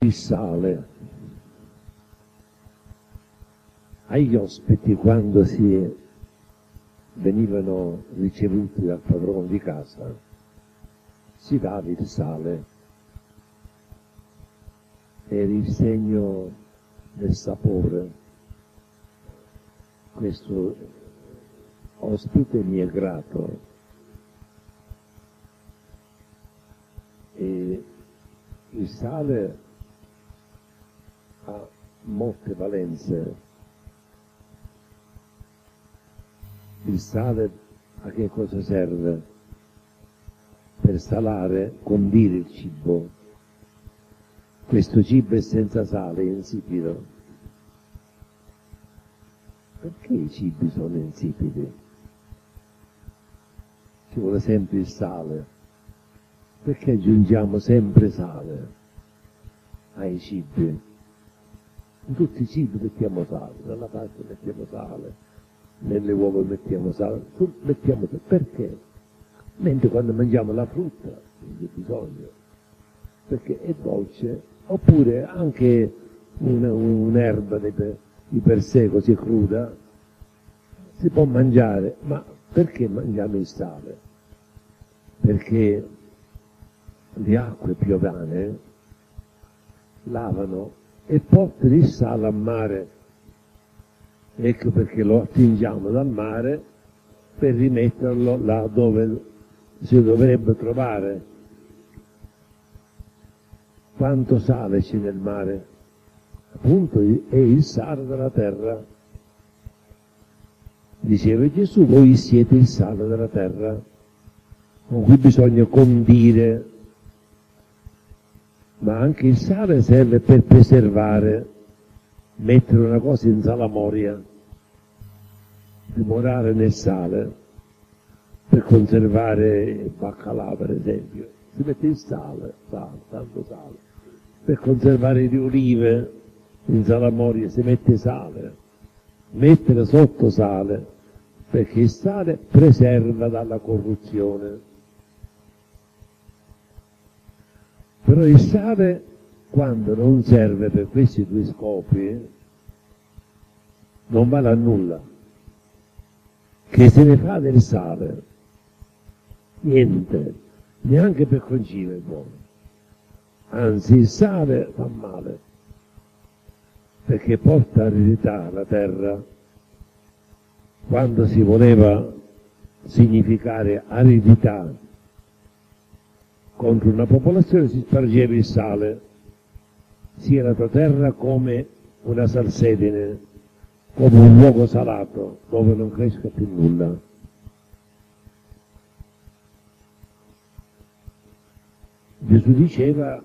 il sale agli ospiti quando venivano ricevuti dal padrone di casa, si dava il sale, era il segno del sapore. Questo ospite mi è grato e il sale ha molte valenze. Il sale a che cosa serve? Per salare, condire il cibo. Questo cibo è senza sale, è insipido. Perché i cibi sono insipidi? Ci vuole sempre il sale. Perché aggiungiamo sempre sale ai cibi? In tutti i cibi mettiamo sale, nella pasta mettiamo sale, nelle uova mettiamo sale, mettiamo sale. Perché? Mentre quando mangiamo la frutta non c'è bisogno, perché è dolce, oppure anche un'erba di per sé così cruda si può mangiare, ma perché mangiamo il sale? Perché le acque piovane lavano e portano il sale a mare. Ecco perché lo attingiamo dal mare per rimetterlo là dove si dovrebbe trovare. Quanto sale c'è nel mare? Appunto è il sale della terra. Diceva Gesù, voi siete il sale della terra, con cui bisogna condire. Ma anche il sale serve per preservare, mettere una cosa in salamoria, dimorare nel sale, per conservare il baccalà per esempio, si mette il sale, tanto sale, per conservare le olive in salamoria si mette sale, mettere sotto sale, perché il sale preserva dalla corruzione. Però il sale, quando non serve per questi due scopi, non vale a nulla. Che se ne fa del sale? Niente, neanche per concime è buono. Anzi, il sale fa male, perché porta aridità alla terra. Quando si voleva significare aridità contro una popolazione si spargeva il sale, sia la tua terra come una salsedine, come un luogo salato dove non cresca più nulla. Gesù diceva,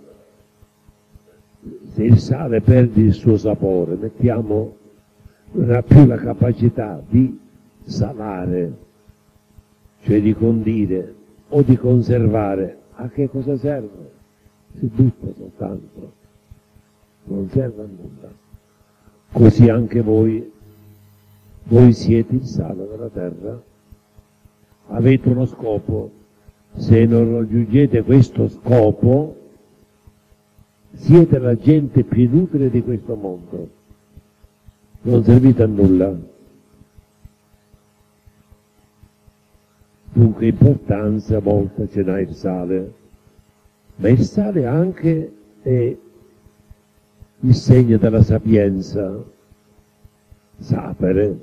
se il sale perde il suo sapore, non ha più la capacità di salare, cioè di condire o di conservare. A che cosa serve? Si butta soltanto, non serve a nulla. Così anche voi siete il sale della terra, avete uno scopo. Se non raggiungete questo scopo, siete la gente più inutile di questo mondo, non servite a nulla. Dunque importanza molta ce n'ha il sale, ma il sale anche è il segno della sapienza, sapere,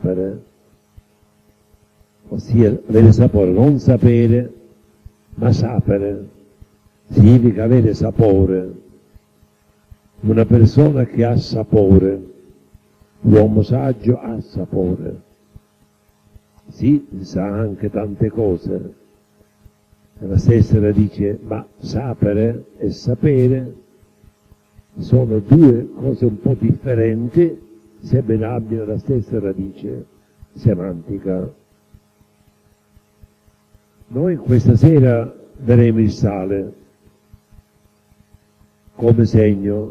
ossia avere sapore, non sapere, ma sapere, significa avere sapore. Una persona che ha sapore, l'uomo saggio ha sapore. Sì, sa anche tante cose. La stessa radice, ma sapere e sapere sono due cose un po' differenti, sebbene abbiano la stessa radice semantica. Noi questa sera daremo il sale come segno,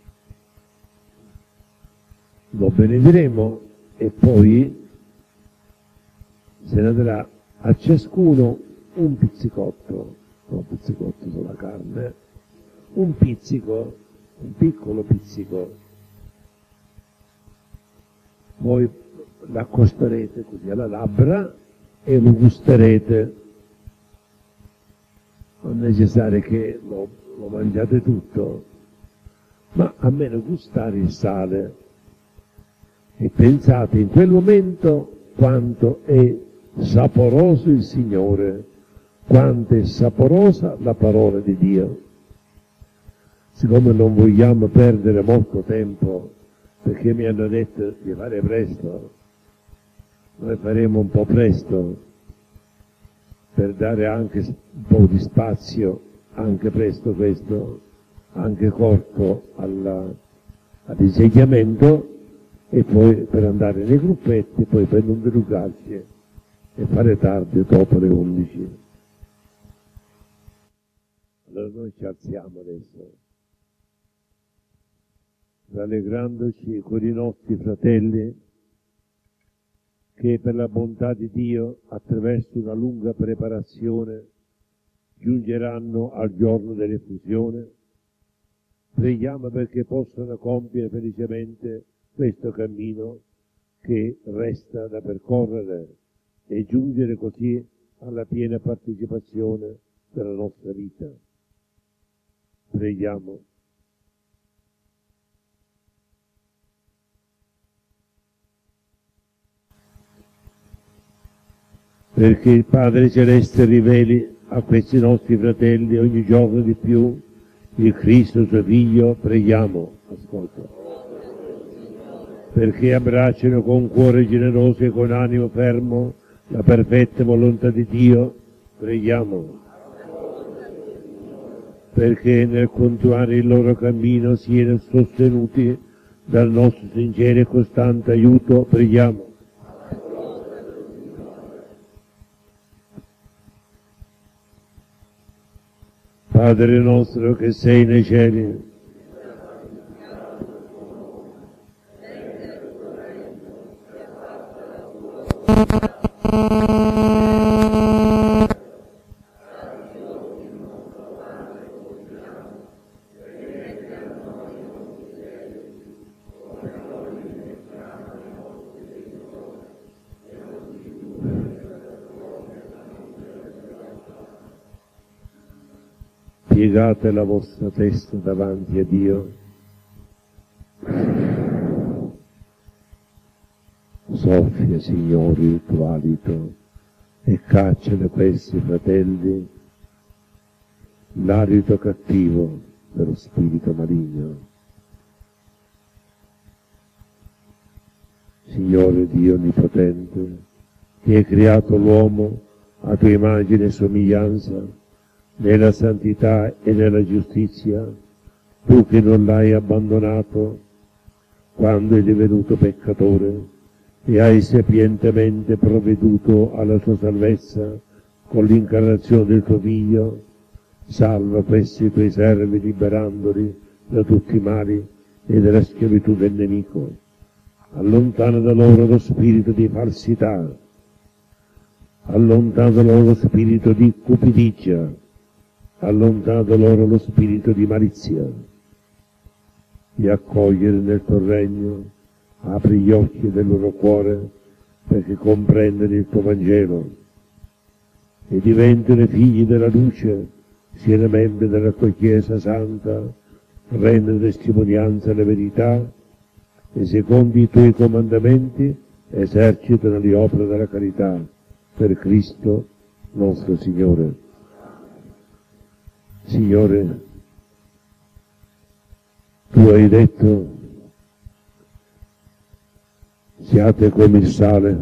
lo benediremo e poi se ne darà a ciascuno un pizzicotto, non un pizzicotto sulla carne, un pizzico un piccolo pizzico, voi l'accosterete così alla labbra e lo gusterete. Non è necessario che lo mangiate tutto, ma almeno gustare il sale e pensate in quel momento quanto è saporoso il Signore, quanto è saporosa la parola di Dio. Siccome non vogliamo perdere molto tempo, perché mi hanno detto di fare presto, noi faremo un po' presto, per dare anche un po' di spazio, anche presto questo, anche corto all'insegnamento, e poi per andare nei gruppetti, poi per non delugarci e fare tardi dopo le 11. Allora noi ci alziamo adesso, rallegrandoci con i nostri fratelli che per la bontà di Dio, attraverso una lunga preparazione, giungeranno al giorno dell'effusione. Preghiamo perché possano compiere felicemente questo cammino che resta da percorrere e giungere così alla piena partecipazione della nostra vita. Preghiamo. Perché il Padre Celeste riveli a questi nostri fratelli ogni giorno di più il Cristo suo Figlio, preghiamo, ascolta. Perché abbracciano con cuore generoso e con animo fermo la perfetta volontà di Dio, preghiamo. Perché nel continuare il loro cammino siano sostenuti dal nostro sincero e costante aiuto, preghiamo. Padre nostro che sei nei cieli, piegate la vostra testa davanti a Dio. Soffia, Signore, il tuo alito e caccia da questi fratelli l'alito cattivo dello spirito maligno. Signore Dio Onnipotente, che hai creato l'uomo a tua immagine e somiglianza, nella santità e nella giustizia, tu che non l'hai abbandonato quando è divenuto peccatore e hai sapientemente provveduto alla sua salvezza con l'incarnazione del tuo Figlio, salva questi tuoi servi liberandoli da tutti i mali e dalla schiavitù del nemico. Allontana da loro lo spirito di falsità, allontana da loro lo spirito di cupidigia, allontana da loro lo spirito di malizia, di accogliere nel tuo regno, apri gli occhi del loro cuore perché comprendano il tuo Vangelo e diventano figli della luce, siano membri della tua Chiesa Santa, rendano testimonianza alla verità e secondo i tuoi comandamenti esercitano le opere della carità per Cristo nostro Signore. Signore, tu hai detto, siate come il sale,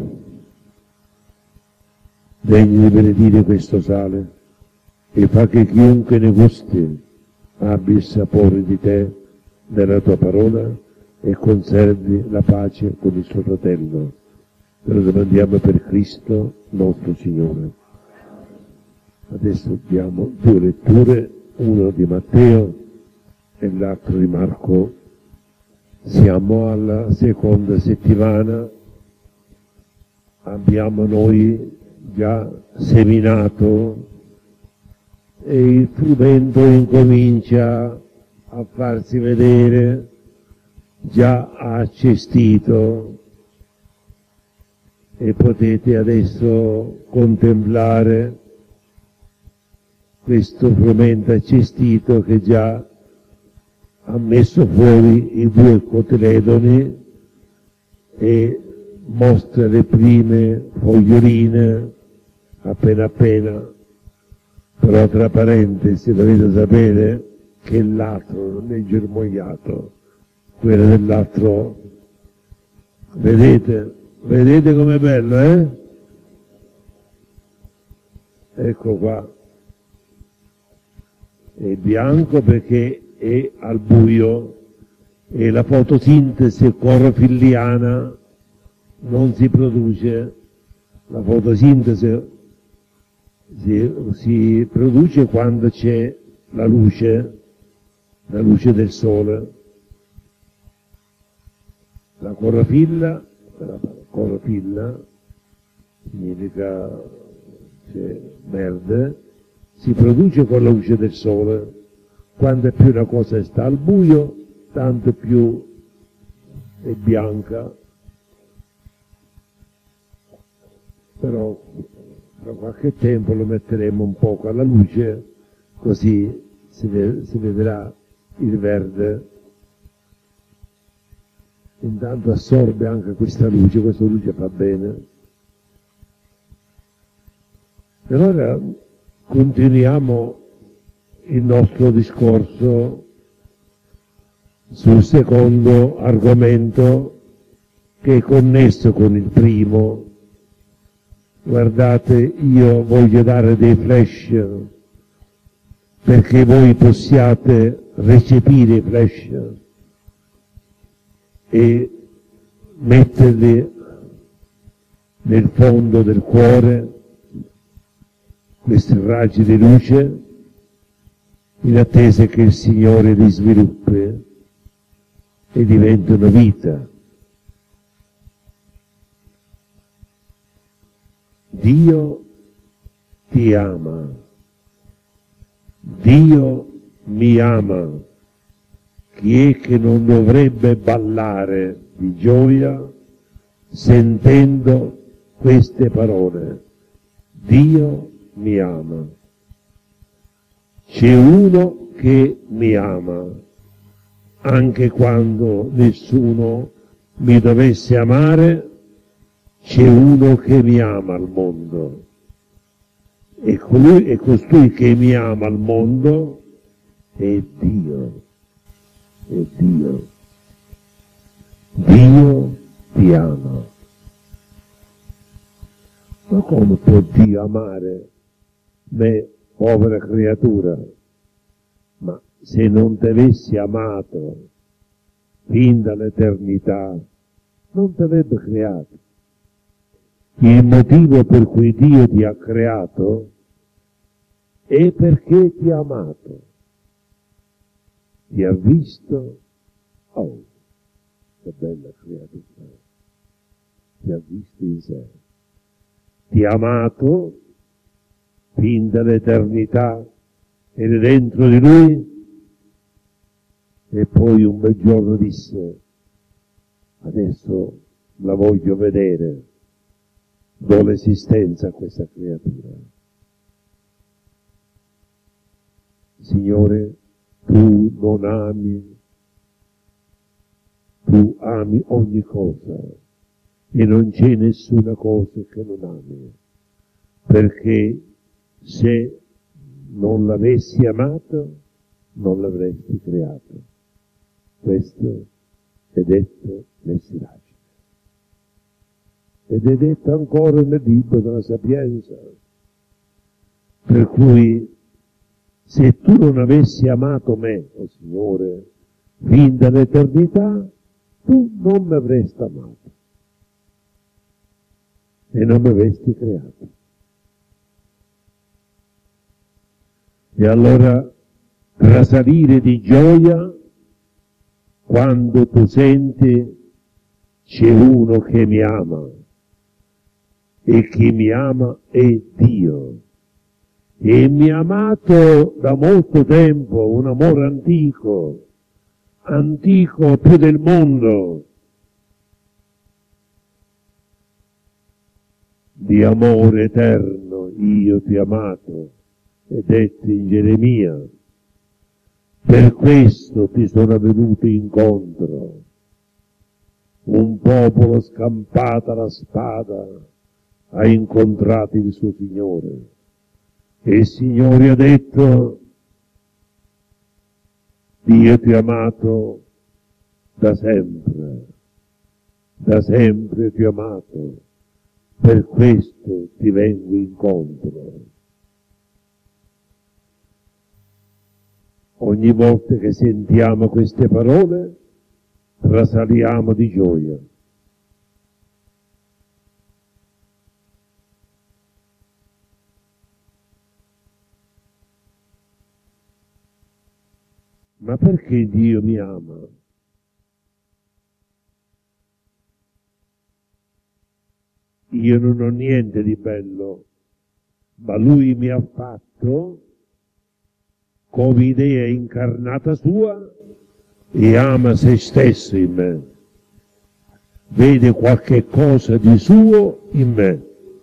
degni di benedire questo sale, e fa che chiunque ne gusti abbia il sapore di te, della tua parola, e conservi la pace con il suo fratello. Te lo domandiamo per Cristo nostro Signore. Adesso diamo due letture, uno di Matteo e l'altro di Marco. Siamo alla seconda settimana, abbiamo noi già seminato e il frumento incomincia a farsi vedere, già ha accestito e potete adesso contemplare questo frumento accestito che già ha messo fuori i due cotiledoni e mostra le prime foglioline appena appena, però tra parentesi dovete sapere che l'altro non è germogliato, quello dell'altro, vedete com'è bello, eh? Ecco qua, è bianco perché è al buio e la fotosintesi clorofilliana non si produce, la fotosintesi si produce quando c'è la luce del sole. La clorofilla significa verde, si produce con la luce del sole. Quando più una cosa sta al buio, tanto più è bianca. Però tra qualche tempo lo metteremo un poco alla luce, così si vedrà il verde. Intanto assorbe anche questa luce fa bene. E allora continuiamo il nostro discorso sul secondo argomento che è connesso con il primo. Guardate, io voglio dare dei flash perché voi possiate recepire i flash e metterli nel fondo del cuore, questi raggi di luce, in attesa che il Signore li sviluppi e diventino vita. Dio ti ama, Dio mi ama. Chi è che non dovrebbe ballare di gioia sentendo queste parole? Dio mi ama. C'è uno che mi ama, anche quando nessuno mi dovesse amare, c'è uno che mi ama al mondo. E costui che mi ama al mondo è Dio. È Dio. Dio ti ama. Ma come può Dio amare me, povera creatura? Ma se non ti avessi amato fin dall'eternità, non ti avrebbe creato. Il motivo per cui Dio ti ha creato è perché ti ha amato. Ti ha visto, oh, che bella creatura, ti ha visto in sé. Ti ha amato fin dall'eternità, eri dentro di Lui, e poi un bel giorno disse, adesso la voglio vedere, do l'esistenza a questa creatura. Signore, tu non ami, tu ami ogni cosa e non c'è nessuna cosa che non ami, perché se non l'avessi amato non l'avresti creato. Questo è detto nel Siracide. Ed è detto ancora nel libro della Sapienza. Per cui, se tu non avessi amato me, oh Signore, fin dall'eternità, tu non mi avresti amato e non mi avresti creato. E allora trasalire di gioia quando tu senti c'è uno che mi ama, e chi mi ama è Dio. E mi ha amato da molto tempo, un amore antico, antico più del mondo, di amore eterno io ti ho amato, e detti in Geremia, per questo ti sono venuto incontro, un popolo scampata la spada ha incontrato il suo Signore, e il Signore ha detto, Dio ti ha amato da sempre ti ho amato, per questo ti vengo incontro. Ogni volta che sentiamo queste parole, trasaliamo di gioia. Ma perché Dio mi ama? Io non ho niente di bello, ma Lui mi ha fatto come idea incarnata sua e ama se stesso in me. Vede qualche cosa di suo in me,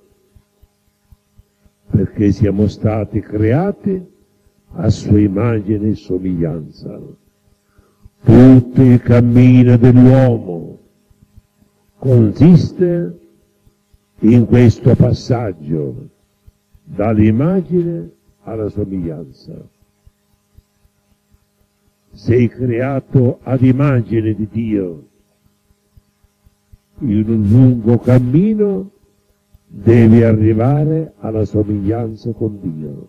perché siamo stati creati a sua immagine e somiglianza. Tutto il cammino dell'uomo consiste in questo passaggio dall'immagine alla somiglianza. Sei creato ad immagine di Dio. In un lungo cammino devi arrivare alla somiglianza con Dio.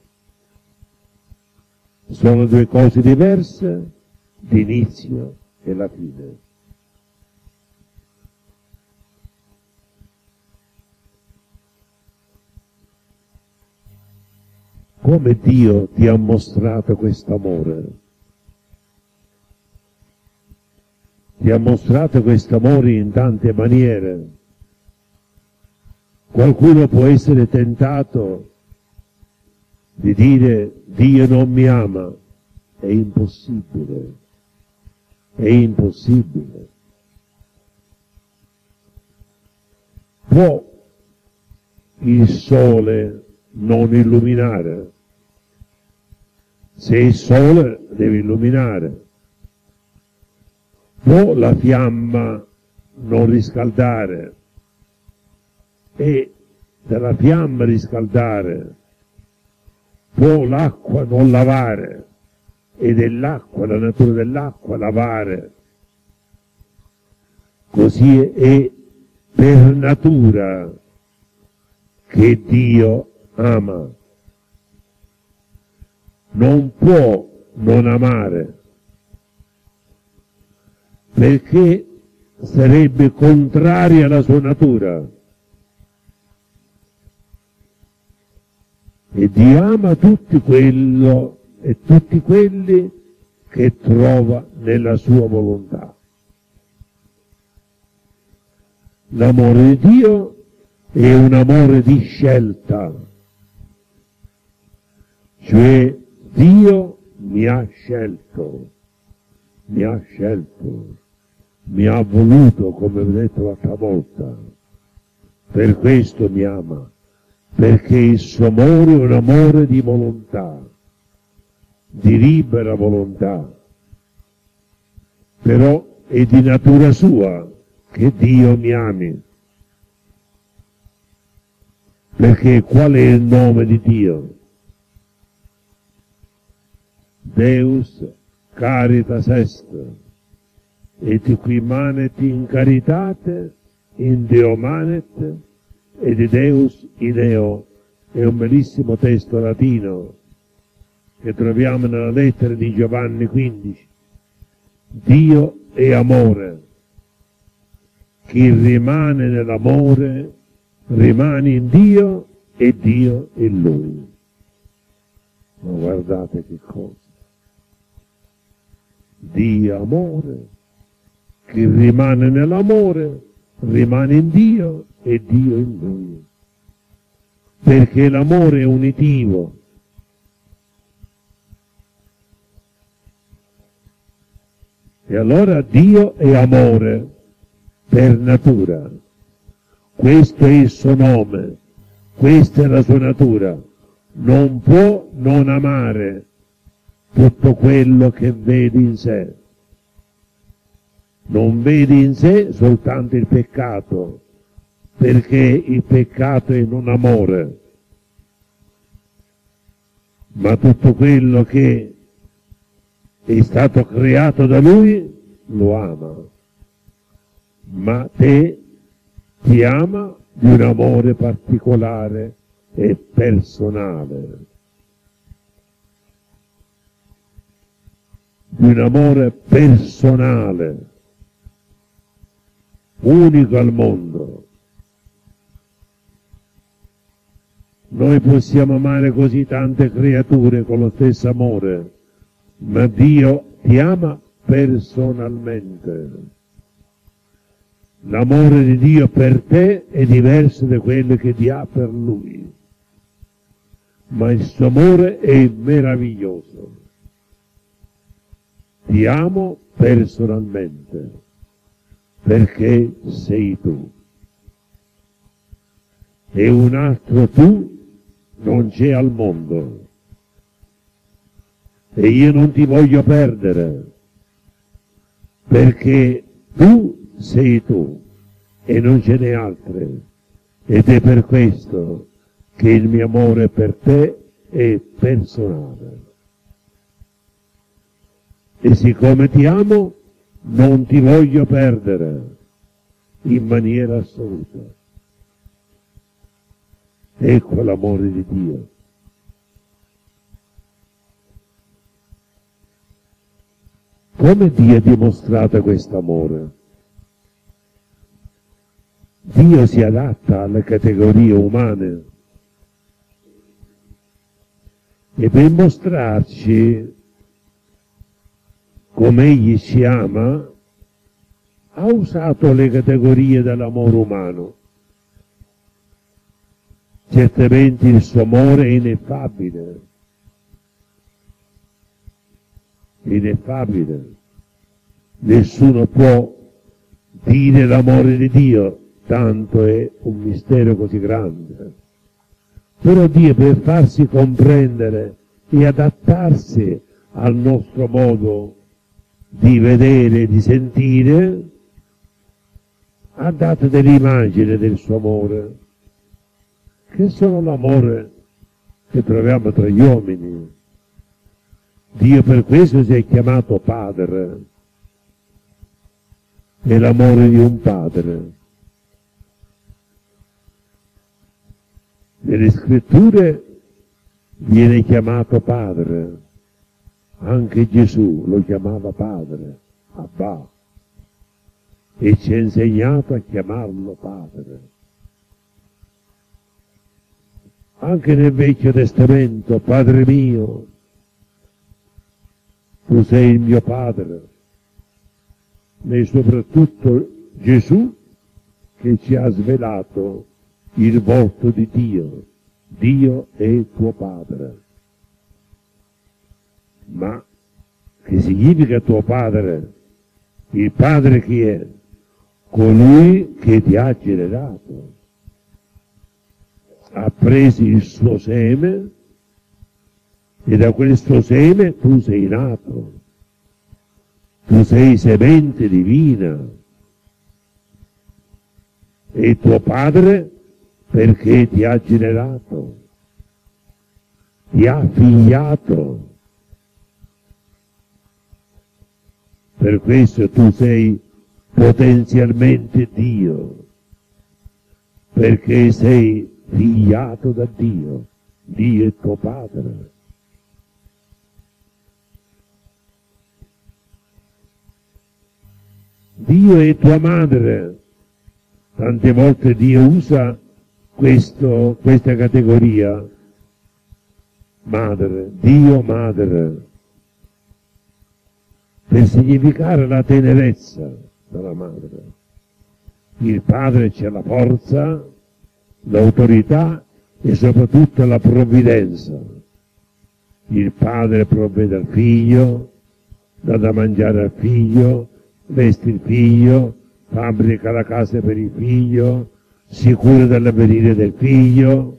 Sono due cose diverse, l'inizio e la fine. Come Dio ti ha mostrato quest'amore? Ti ha mostrato quest'amore in tante maniere. Qualcuno può essere tentato di dire Dio non mi ama. È impossibile. È impossibile. Può il sole non illuminare? Se il sole deve illuminare. Può la fiamma non riscaldare? E dalla fiamma riscaldare? Può l'acqua non lavare? E dell'acqua, la natura dell'acqua, lavare? Così è per natura che Dio ama. Non può non amare, perché sarebbe contraria alla sua natura. E Dio ama tutti quello e tutti quelli che trova nella sua volontà. L'amore di Dio è un amore di scelta, cioè Dio mi ha scelto, mi ha voluto, come ho detto l'altra volta, per questo mi ama, perché il suo amore è un amore di volontà, di libera volontà, però è di natura sua che Dio mi ami. Perché qual è il nome di Dio? Deus caritas est, et qui manet in caritate, in Deo manet, e di Deus ideo. È un bellissimo testo latino che troviamo nella lettera di Giovanni 15. Dio è amore. Chi rimane nell'amore rimane in Dio e Dio in Lui. Ma guardate che cosa. Dio amore. Chi rimane nell'amore rimane in Dio e Dio in Lui. Perché l'amore è unitivo. E allora Dio è amore per natura. Questo è il suo nome, questa è la sua natura. Non può non amare tutto quello che vede in sé. Non vede in sé soltanto il peccato, perché il peccato è non amore, ma tutto quello che è stato creato da Lui lo ama. Ma te ti ama di un amore particolare e personale, di un amore personale, unico al mondo. Noi possiamo amare così tante creature con lo stesso amore, ma Dio ti ama personalmente. L'amore di Dio per te è diverso da quello che Dio ha per Lui, ma il suo amore è meraviglioso. Ti amo personalmente, perché sei tu. E un altro tu non c'è al mondo. E io non ti voglio perdere, perché tu sei tu e non ce n'è altre, ed è per questo che il mio amore per te è personale. E siccome ti amo, non ti voglio perdere in maniera assoluta. Ecco l'amore di Dio. Come Dio ha dimostrato questo amore? Dio si adatta alle categorie umane e per mostrarci come Egli ci ama ha usato le categorie dell'amore umano. Certamente il suo amore è ineffabile, ineffabile. Nessuno può dire l'amore di Dio, tanto è un mistero così grande. Però Dio, per farsi comprendere e adattarsi al nostro modo di vedere e di sentire, ha dato delle immagini del suo amore, che sono l'amore che troviamo tra gli uomini. Dio per questo si è chiamato Padre, è l'amore di un padre. Nelle scritture viene chiamato Padre, anche Gesù lo chiamava Padre, Abba, e ci ha insegnato a chiamarlo Padre. Anche nel Vecchio Testamento, Padre mio, tu sei il mio Padre, e soprattutto Gesù che ci ha svelato il volto di Dio. Dio è tuo Padre. Ma che significa tuo Padre? Il Padre chi è? Colui che ti ha generato. Ha preso il suo seme e da questo seme tu sei nato. Tu sei semente divina. E tuo Padre perché ti ha generato, ti ha figliato. Per questo tu sei potenzialmente Dio, perché sei figliato da Dio. Dio è tuo Padre. Dio è tua madre. Tante volte Dio usa questa categoria, madre, Dio madre, per significare la tenerezza della madre. Il padre c'è la forza, l'autorità e soprattutto la provvidenza. Il padre provvede al figlio, dà da mangiare al figlio, veste il figlio, fabbrica la casa per il figlio, si cura dell'avvenire del figlio.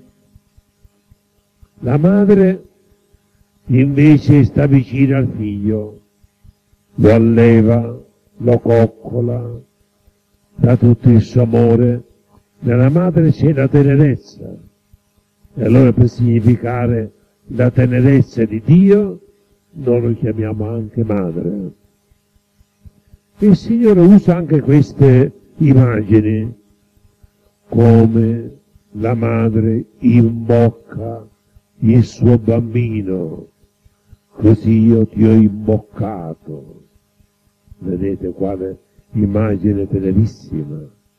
La madre invece sta vicino al figlio, lo alleva, lo coccola, dà tutto il suo amore. Nella madre c'è la tenerezza, e allora per significare la tenerezza di Dio noi lo chiamiamo anche madre. Il Signore usa anche queste immagini, come la madre imbocca il suo bambino, così io ti ho imboccato. Vedete quale immagine tenerissima.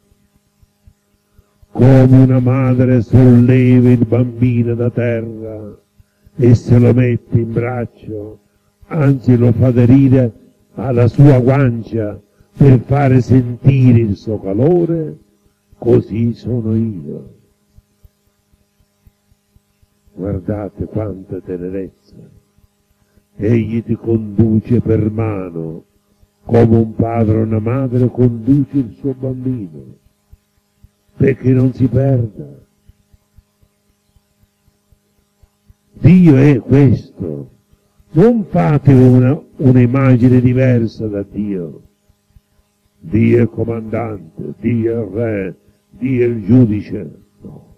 Come una madre solleva il bambino da terra e se lo mette in braccio, anzi lo fa aderire alla sua guancia per fare sentire il suo calore, così sono io. Guardate quanta tenerezza. Egli ti conduce per mano, come un padre o una madre conduce il suo bambino, perché non si perda. Dio è questo. Non fate un'immagine diversa da Dio. Dio è il comandante, Dio è il re, Dio è il giudice. No.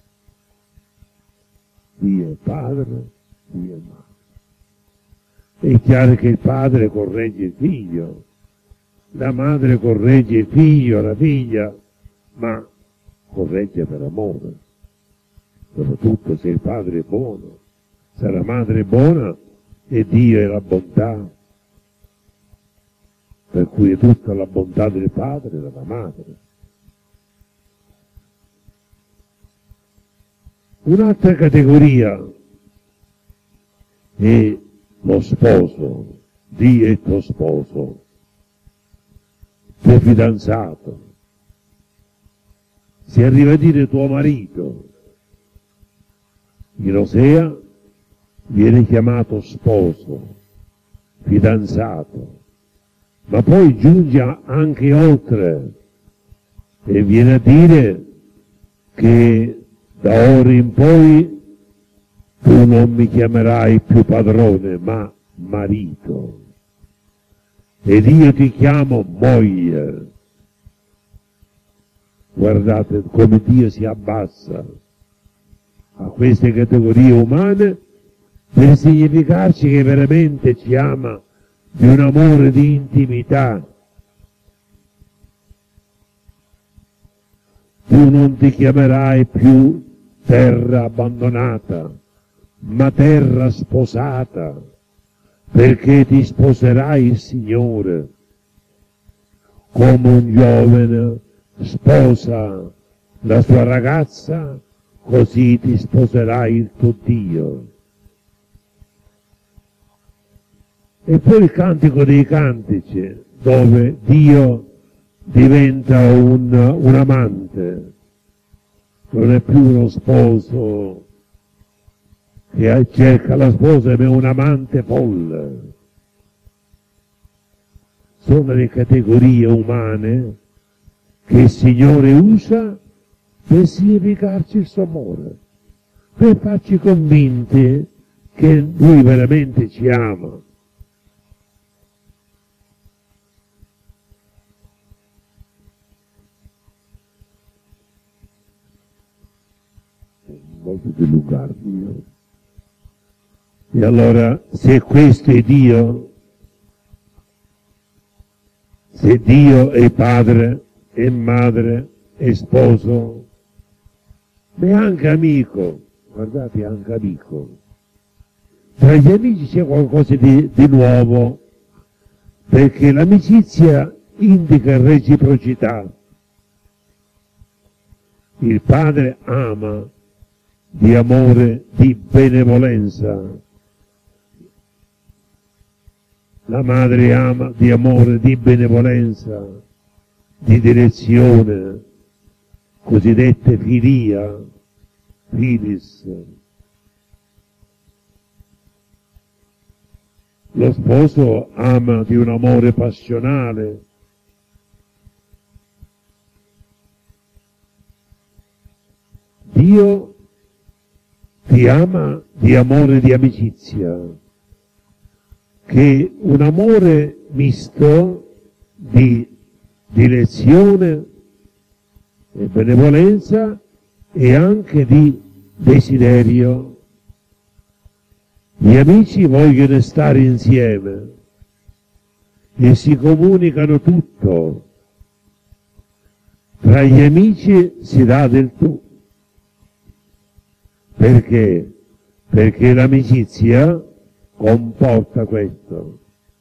Dio è padre, Dio è madre. È chiaro che il padre corregge il figlio, la madre corregge il figlio, la figlia, ma corregge per amore. Soprattutto se il padre è buono, se la madre è buona e Dio è la bontà, per cui è tutta la bontà del padre e della madre. Un'altra categoria è lo sposo. Dio è tuo sposo, tuo fidanzato. Si arriva a dire tuo marito. In Osea viene chiamato sposo, fidanzato, ma poi giunge anche oltre e viene a dire che da ora in poi tu non mi chiamerai più padrone, ma marito, ed io ti chiamo moglie. Guardate come Dio si abbassa a queste categorie umane per significarci che veramente ci ama di un amore di intimità. Tu non ti chiamerai più terra abbandonata, ma terra sposata, perché ti sposerai il Signore, come un giovane sposa la sua ragazza, così ti sposerai il tuo Dio. E poi il Cantico dei Cantici, dove Dio diventa un amante, non è più uno sposo che cerca la sposa, ma è un amante folle. Sono le categorie umane che il Signore usa per significarci il suo amore, per farci convinti che Lui veramente ci ama. Molto dilungarmi io. E allora, se questo è Dio, se Dio è padre, è madre, è sposo, ma è anche amico, guardate, anche amico. Tra gli amici c'è qualcosa di nuovo, perché l'amicizia indica reciprocità. Il padre ama di amore, di benevolenza. La madre ama di amore, di benevolenza, di direzione, cosiddette filia, filis. lo sposo ama di un amore passionale. Dio ti ama di amore di amicizia, che è un amore misto di direzione e benevolenza e anche di desiderio. Gli amici vogliono stare insieme e si comunicano tutto. Tra gli amici si dà del tu. Perché? Perché l'amicizia comporta questo.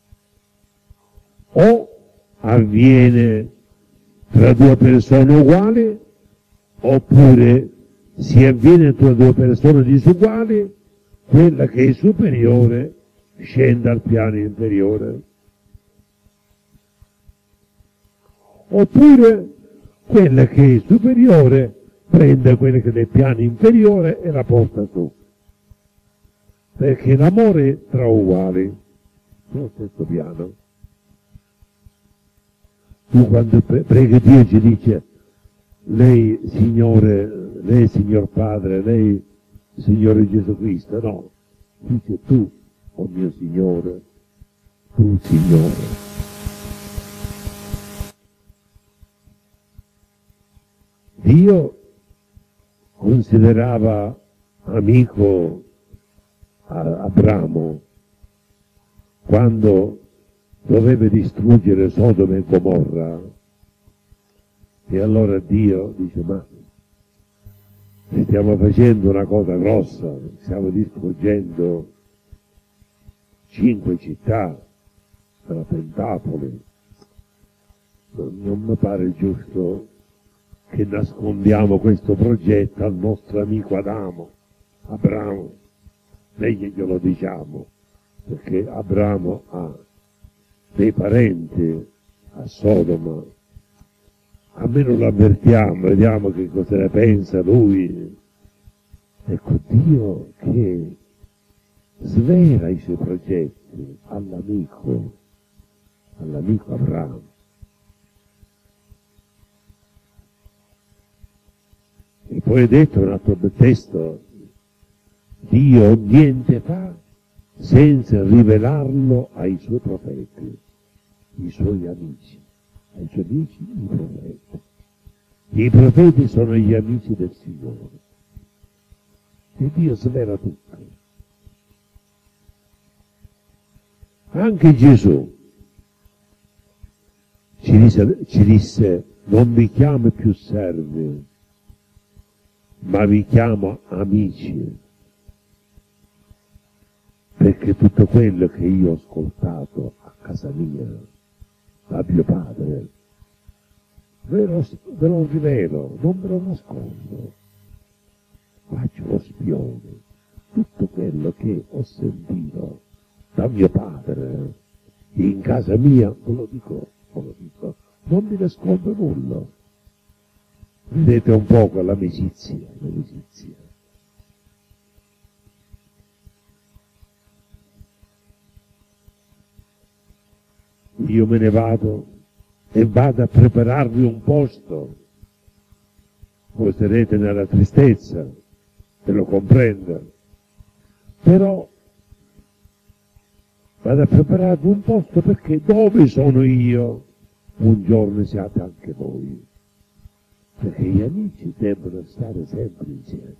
O avviene tra due persone uguali, oppure si avviene tra due persone disuguali, quella che è superiore scende al piano inferiore. Oppure quella che è superiore prende quella che è del piano inferiore e la porta su. Perché l'amore è tra uguali, sullo stesso piano. Tu quando preghi Dio ci dice lei Signore, lei Signor Padre, lei Signore Gesù Cristo, no, dice tu, oh mio Signore, tu Signore. Dio considerava amico Abramo quando doveva distruggere Sodoma e Gomorra, e allora Dio dice ma stiamo facendo una cosa grossa, stiamo distruggendo 5 città, la Pentapoli, non mi pare giusto che nascondiamo questo progetto al nostro amico Abramo, meglio glielo diciamo, perché Abramo ha dei parenti a Sodoma, almeno lo avvertiamo, vediamo che cosa ne pensa lui. Ecco, Dio che svela i suoi progetti all'amico Abramo. E poi è detto un altro testo, Dio niente fa senza rivelarlo ai suoi profeti, i suoi amici, ai suoi amici i profeti. I profeti sono gli amici del Signore. E Dio svela tutto. Anche Gesù ci disse non vi chiamo più servi, ma vi chiamo amici, perché tutto quello che io ho ascoltato a casa mia, da mio padre, ve lo rivelo, non ve lo nascondo, faccio lo spione, tutto quello che ho sentito da mio padre, in casa mia, ve lo dico, non mi nascondo nulla. Vedete un po' con l'amicizia. Io me ne vado e vado a prepararvi un posto. Voi sarete nella tristezza, te lo comprendo. Però vado a prepararvi un posto perché dove sono io, un giorno siate anche voi. Perché gli amici debbono stare sempre insieme.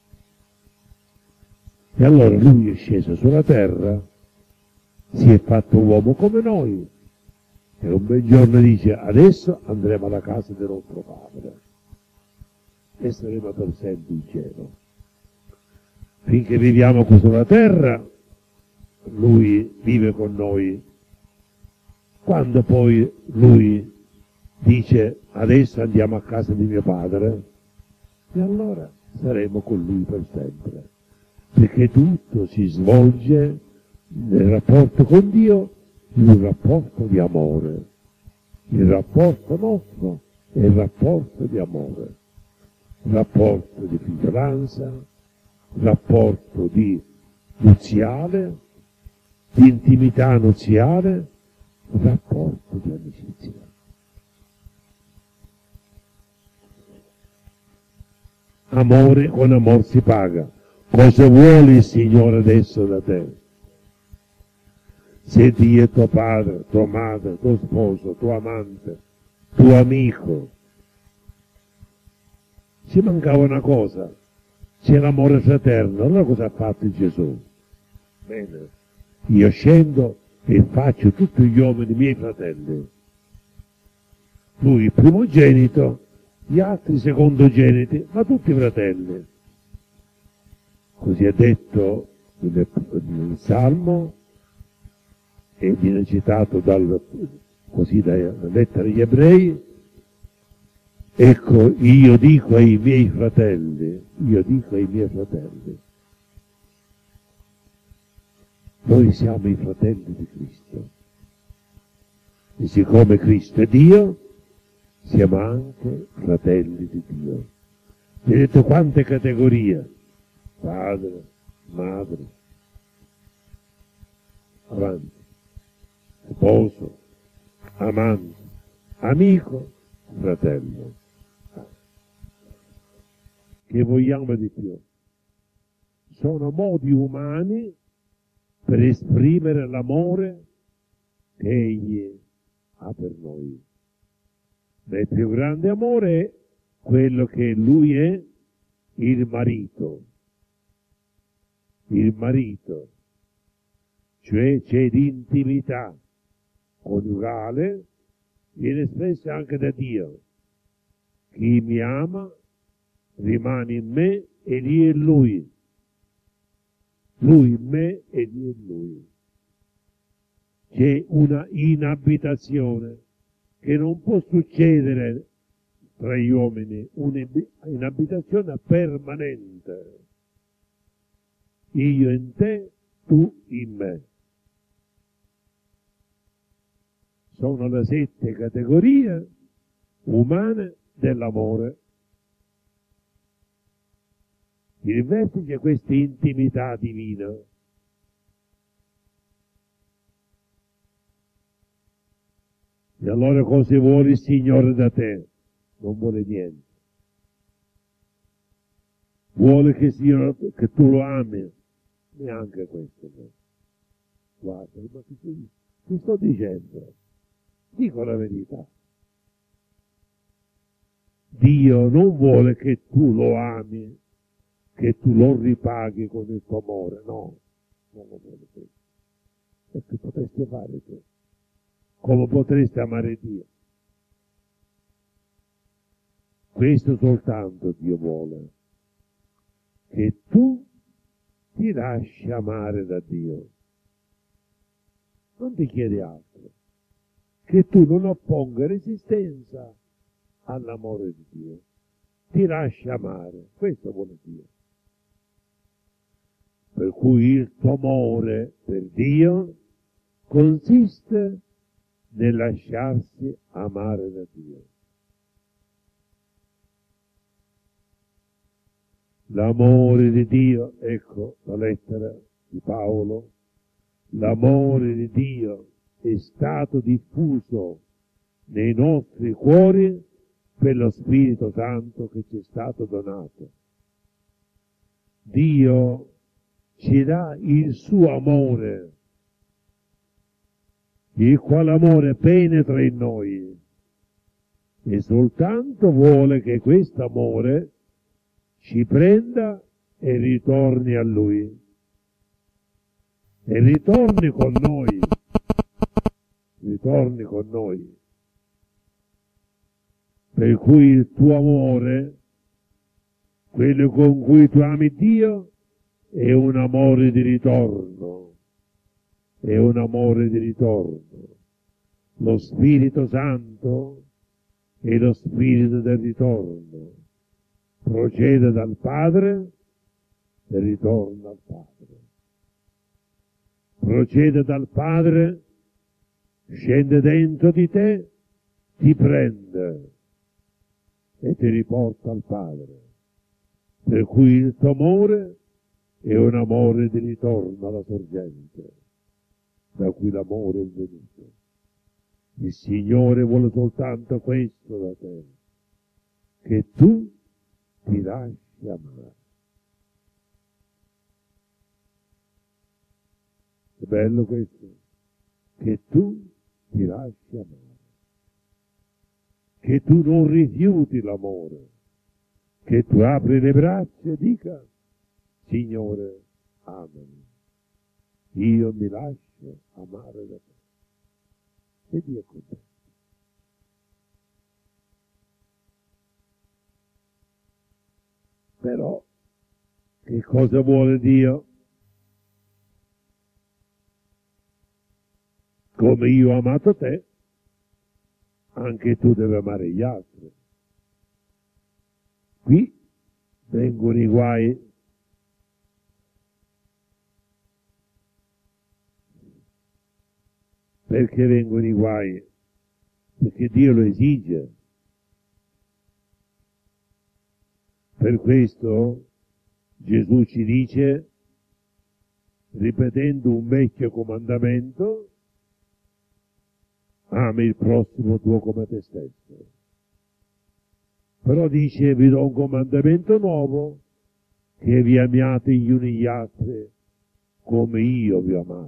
E allora lui è sceso sulla terra, si è fatto uomo come noi, e un bel giorno dice adesso andremo alla casa del nostro padre e saremo per sempre in cielo. Finché viviamo qui sulla terra, lui vive con noi. Quando poi lui dice adesso andiamo a casa di mio padre, e allora saremo con lui per sempre, perché tutto si svolge nel rapporto con Dio, in un rapporto di amore. Il rapporto nostro è il rapporto di amore, rapporto di figliolanza, rapporto di nuziale, di intimità nuziale, un rapporto di amicizia. Amore con amor si paga. Cosa vuole il Signore adesso da te? Se Dio è tuo padre, tua madre, tuo sposo, tuo amante, tuo amico, ci mancava una cosa, c'è l'amore fraterno. Allora cosa ha fatto Gesù? Bene, io scendo e faccio tutti gli uomini miei fratelli. Lui il primogenito, gli altri secondogeniti, ma tutti fratelli. Così è detto nel Salmo e viene citato così dalla lettera agli Ebrei. Ecco, io dico ai miei fratelli, noi siamo i fratelli di Cristo. E siccome Cristo è Dio, siamo anche fratelli di Dio. Vedete quante categorie? Padre, madre, avanti, sposo, amante, amico, fratello. Che vogliamo di più? Sono modi umani per esprimere l'amore che Egli ha per noi. Ma il più grande amore è quello che Lui è il marito. Il marito, cioè c'è l'intimità coniugale, viene espressa anche da Dio. Chi mi ama rimane in me e io in lui. Lui in me e io in lui. C'è una inabitazione che non può succedere tra gli uomini, un'inabitazione permanente. Io in te, tu in me. Sono le 7 categorie umane dell'amore. Il vertice è questa intimità divina. E allora cosa vuole il Signore da te? Non vuole niente. Vuole che tu lo ami. Neanche questo. No. Guarda, ma ti sto dicendo, dico la verità. Dio non vuole che tu lo ami, che tu lo ripaghi con il tuo amore, no, non lo vuole questo. E che potresti fare tu? Come potresti amare Dio? Questo soltanto Dio vuole, che tu ti lasci amare da Dio. Non ti chiede altro, che tu non opponga resistenza all'amore di Dio. Ti lasci amare, questo vuole Dio. Per cui il tuo amore per Dio consiste nel lasciarsi amare da Dio. L'amore di Dio, ecco la lettera di Paolo, l'amore di Dio è stato diffuso nei nostri cuori per lo Spirito Santo che ci è stato donato. Dio ci dà il suo amore, il quale amore penetra in noi e soltanto vuole che questo amore ci prenda e ritorni a Lui e ritorni con noi. Per cui il tuo amore, quello con cui tu ami Dio, è un amore di ritorno. È un amore di ritorno. Lo Spirito Santo è lo Spirito del ritorno. Procede dal Padre e ritorna al Padre. Procede dal Padre, scende dentro di te, ti prende e ti riporta al Padre. Per cui il tuo amore è un amore di ritorno alla sorgente. da cui l'amore è venuto. Il Signore vuole soltanto questo da te, che tu ti lasci amare. È bello questo, che tu ti lasci amare, che tu non rifiuti l'amore, che tu apri le braccia e dica: Signore, amami, io mi lascio amare da te. E Dio è contento. Però, che cosa vuole Dio? Come io ho amato te, anche tu devi amare gli altri. Qui vengono i guai. Perché vengono i guai? Perché Dio lo esige. Per questo Gesù ci dice, ripetendo un vecchio comandamento: ami il prossimo tuo come te stesso. Però dice: vi do un comandamento nuovo, che vi amiate gli uni gli altri come io vi ho amato.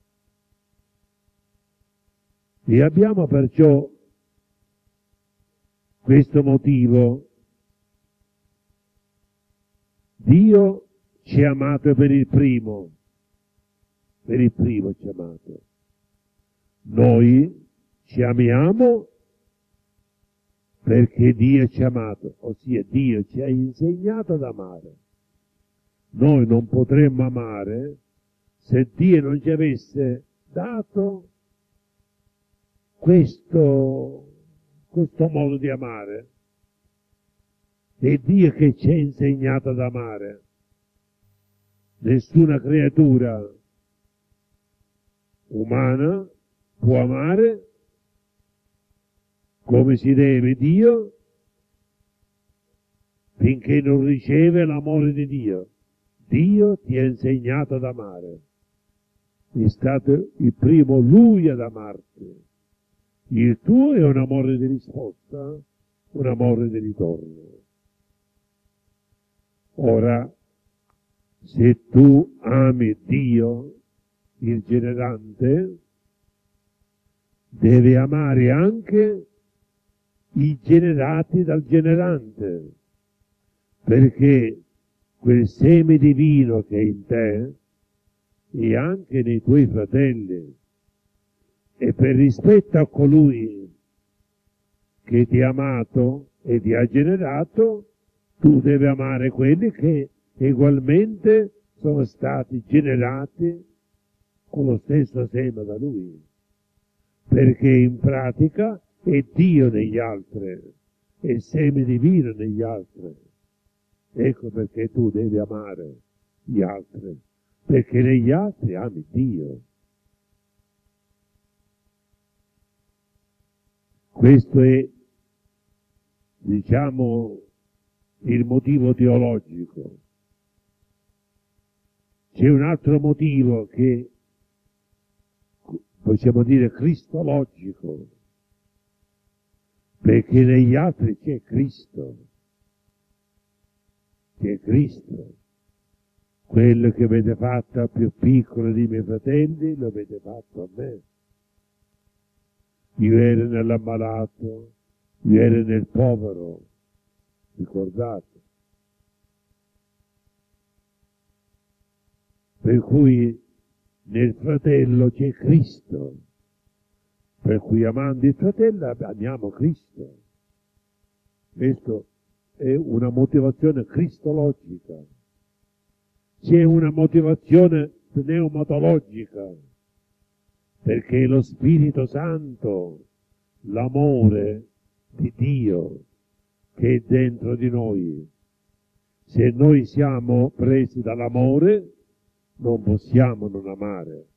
E abbiamo perciò questo motivo. Dio ci ha amato per il primo ci ha amato. Noi ci amiamo perché Dio ci ha amato, ossia Dio ci ha insegnato ad amare. Noi non potremmo amare se Dio non ci avesse dato questo modo di amare. È Dio che ci ha insegnato ad amare. Nessuna creatura umana può amare come si deve Dio finché non riceve l'amore di Dio. Dio ti ha insegnato ad amare. È stato il primo Lui ad amarti. Il tuo è un amore di risposta, un amore di ritorno. Ora, se tu ami Dio, il generante, devi amare anche i generati dal generante, perché quel seme divino che è in te è anche nei tuoi fratelli, e per rispetto a colui che ti ha amato e ti ha generato, tu devi amare quelli che ugualmente sono stati generati con lo stesso seme da Lui, perché in pratica è Dio negli altri, è il seme divino negli altri. Ecco perché tu devi amare gli altri, perché negli altri ami Dio. Questo è, diciamo, il motivo teologico. C'è un altro motivo che possiamo dire cristologico, perché negli altri c'è Cristo. C'è Cristo. Quello che avete fatto al più piccolo dei miei fratelli, lo avete fatto a me. Io ero nell'ammalato, io ero nel povero, ricordate? Per cui nel fratello c'è Cristo, per cui amando il fratello amiamo Cristo. Questo è una motivazione cristologica. C'è una motivazione pneumatologica, perché lo Spirito Santo, l'amore di Dio che è dentro di noi, se noi siamo presi dall'amore, non possiamo non amare.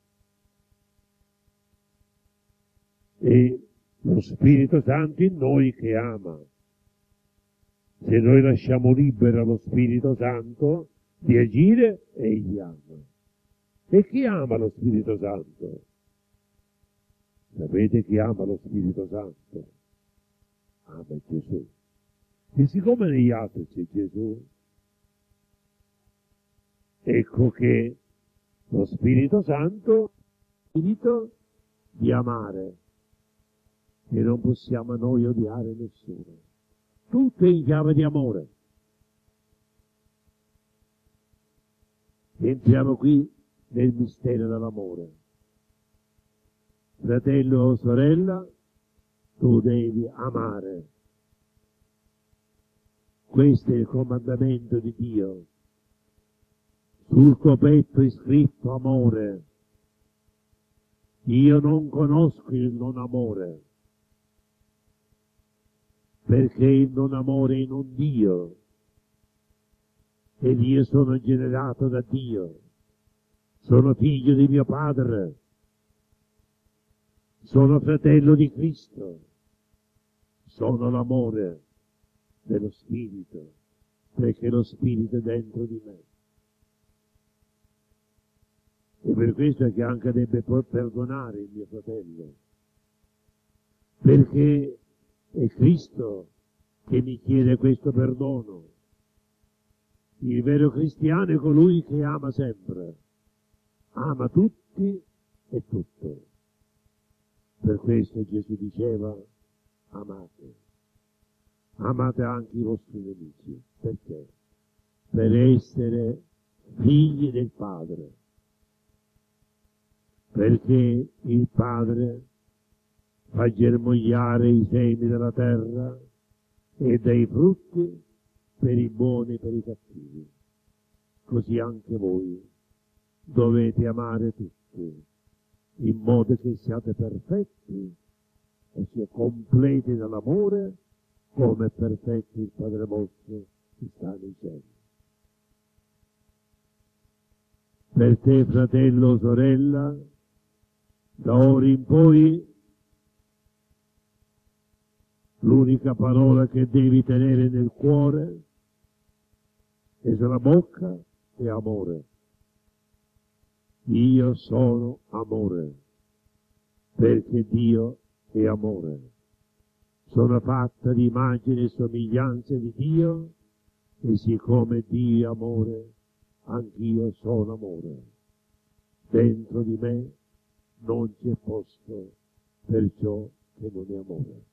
E lo Spirito Santo in noi che ama. Se noi lasciamo libero lo Spirito Santo di agire, egli ama. E chi ama lo Spirito Santo? Sapete chi ama lo Spirito Santo? Ama Gesù. E siccome negli altri c'è Gesù, ecco che lo Spirito Santo è finito di amare e non possiamo noi odiare nessuno. Tutto è in chiave di amore. Entriamo qui nel mistero dell'amore. Fratello o sorella, tu devi amare. Questo è il comandamento di Dio. Sul tuo petto è scritto amore. Io non conosco il non amore, perché il non amore è in un Dio, ed io sono generato da Dio, sono figlio di mio Padre, sono fratello di Cristo, sono l'amore dello Spirito, perché lo Spirito è dentro di me. E per questo è che anche debbe perdonare il mio fratello, perché è Cristo che mi chiede questo perdono. Il vero cristiano è colui che ama sempre, ama tutti e tutto. Per questo Gesù diceva: amate, amate anche i vostri nemici. Perché? Per essere figli del Padre. Perché il Padre fa germogliare i semi della terra e dai frutti per i buoni e per i cattivi. Così anche voi dovete amare tutti, in modo che siate perfetti e siate completi nell'amore, come è perfetto il Padre vostro che sta nei cieli. Per te, fratello o sorella, da ora in poi l'unica parola che devi tenere nel cuore e sulla bocca è amore. Io sono amore, perché Dio è amore. Sono fatta di immagine e somiglianza di Dio, e siccome Dio è amore, anch'io sono amore. Dentro di me non c'è posto per ciò che non è amore.